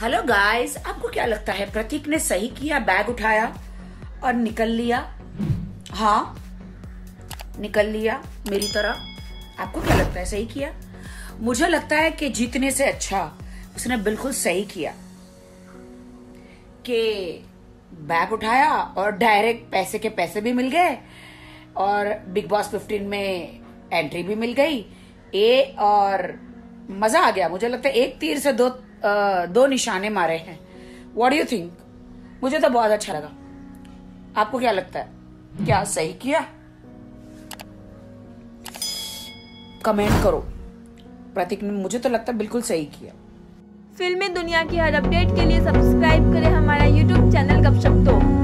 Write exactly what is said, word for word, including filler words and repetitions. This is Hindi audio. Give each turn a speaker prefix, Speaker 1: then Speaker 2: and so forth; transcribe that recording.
Speaker 1: हेलो गाइस, आपको क्या लगता है प्रतीक ने सही किया? बैग उठाया और निकल लिया। हाँ, निकल लिया मेरी तरह। आपको क्या लगता है सही किया? मुझे लगता है कि जीतने से अच्छा उसने बिल्कुल सही किया कि बैग उठाया और डायरेक्ट पैसे के पैसे भी मिल गए और बिग बॉस फिफ्टीन में एंट्री भी मिल गई। ए और मजा आ गया। मुझे लगता है एक तीर से दो आ, दो निशाने मारे हैं। What do you think? मुझे तो बहुत अच्छा लगा। आपको क्या लगता है? क्या सही किया? कमेंट करो। प्रतीक ने, मुझे तो लगता है बिल्कुल सही किया।
Speaker 2: फिल्मी दुनिया की हर अपडेट के लिए सब्सक्राइब करें हमारा यूट्यूब चैनल गपशप तो।